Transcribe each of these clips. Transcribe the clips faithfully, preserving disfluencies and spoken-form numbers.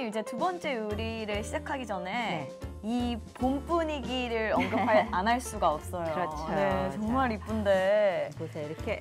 선생님 이제 두 번째 요리를 시작하기 전에 네. 이 봄 분위기를 언급할 안 할 수가 없어요. 그렇죠. 네, 정말 이쁜데. 보세요, 이렇게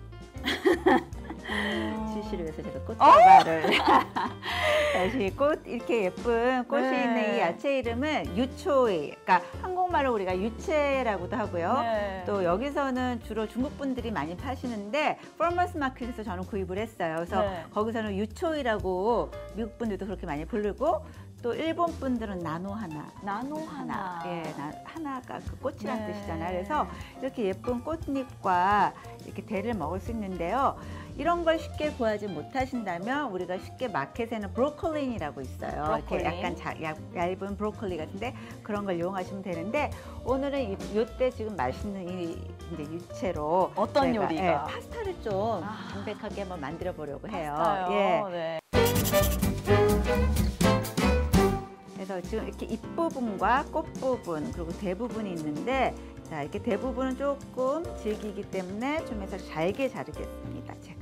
음... 지시를 위해서 제가 꽃다발을 다시 꽃 이렇게 예쁜 꽃이 네. 있는 이 야채 이름은 유초이. 그러니까 한국말로 우리가 유채라고도 하고요. 네. 또 여기서는 주로 중국 분들이 많이 파시는데 포머스 마켓에서 저는 구입을 했어요. 그래서 네. 거기서는 유초이라고 미국 분들도 그렇게 많이 부르고 또 일본 분들은 나노 하나. 나노 하나. 예, 나, 하나가 그 꽃이란 네. 뜻이잖아요. 그래서 이렇게 예쁜 꽃잎과 이렇게 대를 먹을 수 있는데요. 이런 걸 쉽게 구하지 못하신다면 우리가 쉽게 마켓에는 브로콜린이라고 있어요. 브로콜린. 이렇게 약간 자, 얇, 얇은 브로콜리 같은데 그런 걸 이용하시면 되는데 오늘은 이때 지금 맛있는 이 이제 유채로 어떤 제가, 요리가? 예, 파스타를 좀 아. 담백하게 한번 만들어 보려고 해요. 파스타요. 예. 네. 그래서 지금 이렇게 잎부분과 꽃부분 그리고 대부분이 있는데 자 이렇게 대부분은 조금 질기기 때문에 좀 해서 잘게 자르겠습니다. 제가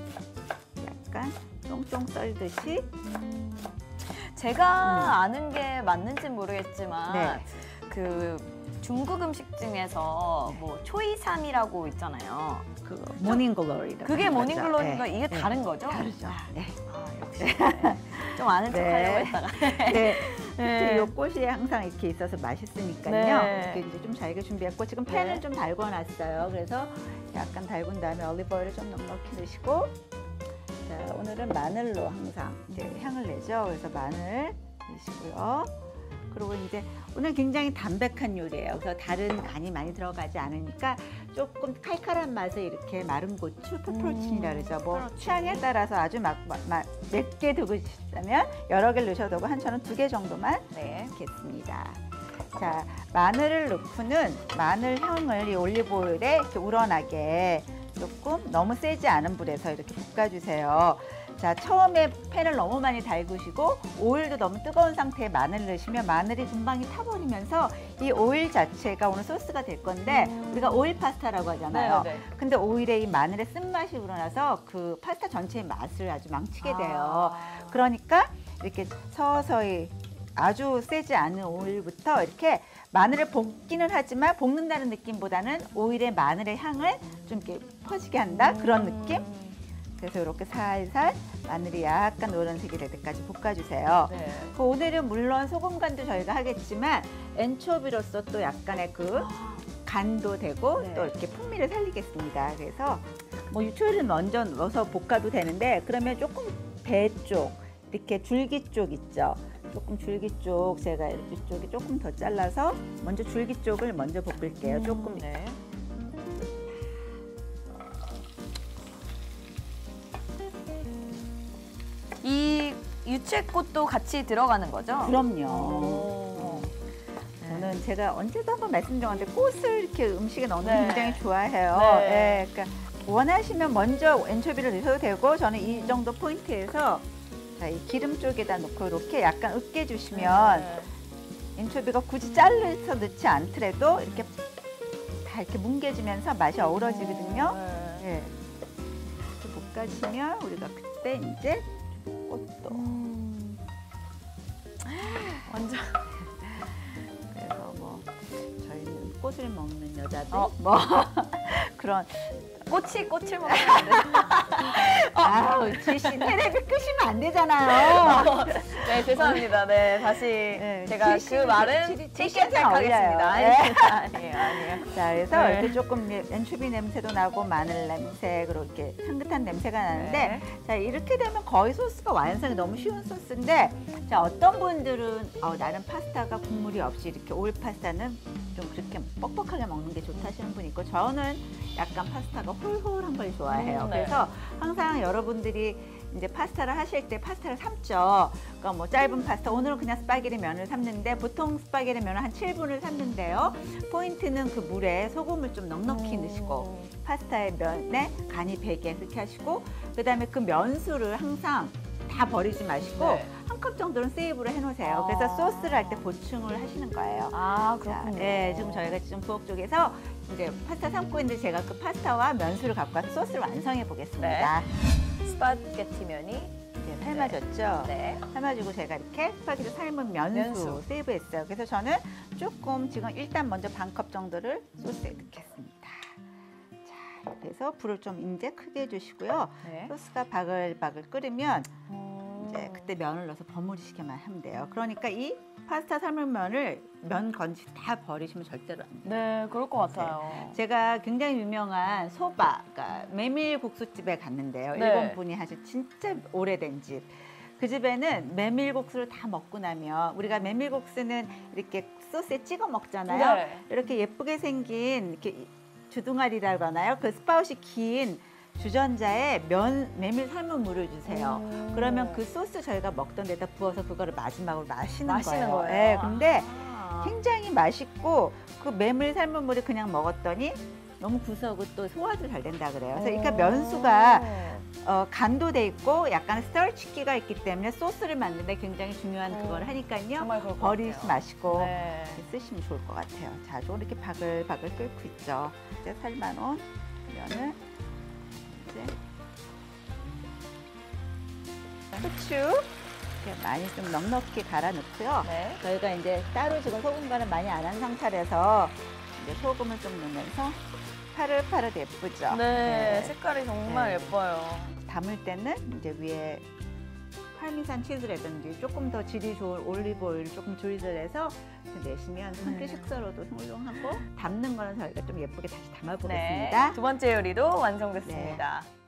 약간 쫑쫑 썰듯이. 음, 제가 음. 아는 게 맞는지 모르겠지만 네. 그 중국 음식 중에서 네. 뭐 초이삼이라고 있잖아요. 그 모닝글로리. 그게 모닝글로리인가 네. 이게 네. 다른 거죠? 다르죠. 네. 아, 역시 네. 좀 아는 척 네. 하려고 했다가. 네. 네. 이 꽃이 항상 이렇게 있어서 맛있으니까요. 네. 이렇게 이제 좀 잘게 준비했고 지금 팬을 네. 좀 달궈놨어요. 그래서 약간 달군 다음에 올리브 오일을 좀 넉넉히 넣으시고 자 오늘은 마늘로 항상 이제 향을 내죠. 그래서 마늘 넣으시고요. 그리고 이제 오늘 굉장히 담백한 요리예요. 그래서 다른 간이 많이 들어가지 않으니까 조금 칼칼한 맛에 이렇게 마른 고추, 페퍼로치니라 그러죠. 뭐 페퍼로치니. 취향에 따라서 아주 막, 막, 막 맵게 두고 싶다면 여러 개를 넣으셔도 되고 한 저는 두 개 정도만 네. 넣겠습니다. 자, 마늘을 넣고는 마늘 향을 이 올리브 오일에 이렇게 우러나게 조금 너무 세지 않은 불에서 이렇게 볶아주세요. 자, 처음에 팬을 너무 많이 달구시고 오일도 너무 뜨거운 상태에 마늘을 넣으시면 마늘이 금방이 타버리면서 이 오일 자체가 오늘 소스가 될 건데 음. 우리가 오일 파스타라고 하잖아요. 네, 네. 근데 오히려 이 마늘의 쓴맛이 우러나서 그 파스타 전체의 맛을 아주 망치게 돼요. 아. 그러니까 이렇게 서서히 아주 세지 않은 오일부터 이렇게 마늘을 볶기는 하지만 볶는다는 느낌보다는 오일의 마늘의 향을 좀 이렇게 퍼지게 한다 그런 느낌. 그래서 이렇게 살살 마늘이 약간 노란색이 될 때까지 볶아주세요. 네. 그 오늘은 물론 소금 간도 저희가 하겠지만 엔초비로서 또 약간의 그 간도 되고 네. 또 이렇게 풍미를 살리겠습니다. 그래서 뭐 유초리를 먼저 넣어서 볶아도 되는데 그러면 조금 배 쪽 이렇게 줄기 쪽 있죠. 조금 줄기 쪽 제가 이쪽에 조금 더 잘라서 먼저 줄기 쪽을 먼저 볶을게요. 음, 조금 네. 이 유채꽃도 같이 들어가는 거죠? 그럼요. 오. 저는 제가 언제도 한번 말씀드렸는데 꽃을 이렇게 음식에 넣는 걸 네. 굉장히 좋아해요. 네. 네, 그러니까 원하시면 먼저 엔초비를 넣으셔도 되고 저는 이 정도 포인트에서 자, 이 기름 쪽에다 놓고 이렇게 약간 으깨주시면 네. 엔초비가 굳이 잘라서 넣지 않더라도 이렇게 다 이렇게 뭉개지면서 맛이 어우러지거든요. 네. 네. 이렇게 볶아지면 우리가 그때 이제 꽃도 음. 완전 그래서 뭐 저희는 꽃을 먹는 여자들 어. 뭐 그런 꽃이 꽃을 먹는데. 아우 지시 테레비 끄시면 안 되잖아요. 네, 죄송합니다. 네, 다시 네, 제가 그 지시는 말은 지- take 지시는 it back 하겠습니다. 어울려요. 아니에요, 아니에요, 아니에요. 자 그래서 네. 이렇게 조금 엔초비 냄새도 나고 마늘 냄새 그리고 이렇게 향긋한 냄새가 나는데 네. 자 이렇게 되면 거의 소스가 완성이 너무 쉬운 소스인데 자 어떤 분들은 어, 나는 파스타가 국물이 없이 이렇게 오일 파스타는 좀 그렇게 뻑뻑하게 먹는 게 좋다 하시는 분 있고 저는 약간 파스타가 홀홀한 걸 좋아해요. 음, 네. 그래서 항상 여러분들이 이제 파스타를 하실 때 파스타를 삶죠. 그러니까 뭐 짧은 파스타 오늘은 그냥 스파게티 면을 삶는데 보통 스파게티 면은 한 칠 분을 삶는데요. 포인트는 그 물에 소금을 좀 넉넉히 음. 넣으시고 파스타의 면에 간이 배게 그렇게 하시고 그다음에 그 면수를 항상 다 버리지 마시고 네. 한 컵 정도는 세이브를 해놓으세요. 아. 그래서 소스를 할 때 보충을 하시는 거예요. 아, 자, 그렇군요. 네, 지금 저희가 지금 부엌 쪽에서 이제 파스타 삶고 있는데 제가 그 파스타와 면수를 갖고 와서 소스를 완성해 보겠습니다. 스파게티 면이 네, 이제 삶아졌죠? 네. 삶아지고 제가 이렇게 스파게티 삶은 면수, 면수. 세이브했어요. 그래서 저는 조금 지금 일단 먼저 반 컵 정도를 소스에 넣겠습니다. 자, 그래서 불을 좀 이제 크게 해주시고요. 네. 소스가 바글바글 끓으면 음. 이제 그때 면을 넣어서 버무리시기만 하면 돼요. 그러니까 이 파스타 삶은 면을 면 건지 다 버리시면 절대로 안 돼요. 네, 그럴 것 같아요. 제가 굉장히 유명한 소바, 그러니까 메밀국수집에 갔는데요. 네. 일본 분이 하신 진짜 오래된 집. 그 집에는 메밀국수를 다 먹고 나면 우리가 메밀국수는 이렇게 소스에 찍어 먹잖아요. 네. 이렇게 예쁘게 생긴 이렇게 주둥아리라고 하나요? 그 스파웃이 긴 주전자에 면 메밀 삶은 물을 주세요. 음. 그러면 그 소스 저희가 먹던 데다 부어서 그거를 마지막으로 마시는, 마시는 거예요. 거예요. 네, 근데 아. 굉장히 맛있고 그 메밀 삶은 물을 그냥 먹었더니 너무 구수하고 또 소화도 잘 된다 그래요. 그래서 그러니까 면수가 어, 간도 돼 있고 약간 스타치기가 있기 때문에 소스를 만드는데 굉장히 중요한 음. 그걸 하니까요. 정말 그럴 것 버리지 같아요. 마시고 네. 이렇게 쓰시면 좋을 것 같아요. 자, 좀 이렇게 바글바글 끓고 있죠. 이제 삶아놓은 면을 이제 후추 이렇게 많이 좀 넉넉히 갈아 넣고요. 네. 저희가 이제 따로 지금 소금 간을 많이 안 한 상태라서 이제 소금을 좀 넣으면서 파릇파릇 예쁘죠. 네, 색깔이 정말 네. 예뻐요. 담을 때는 이제 위에 파미산 치즈라든지 조금 더 질이 좋은 올리브 오일을 조금 조리들해서 내시면 한 끼 네. 식사로도 훌륭하고 담는 거는 저희가 좀 예쁘게 다시 네, 담아보겠습니다. 두 번째 요리도 완성됐습니다.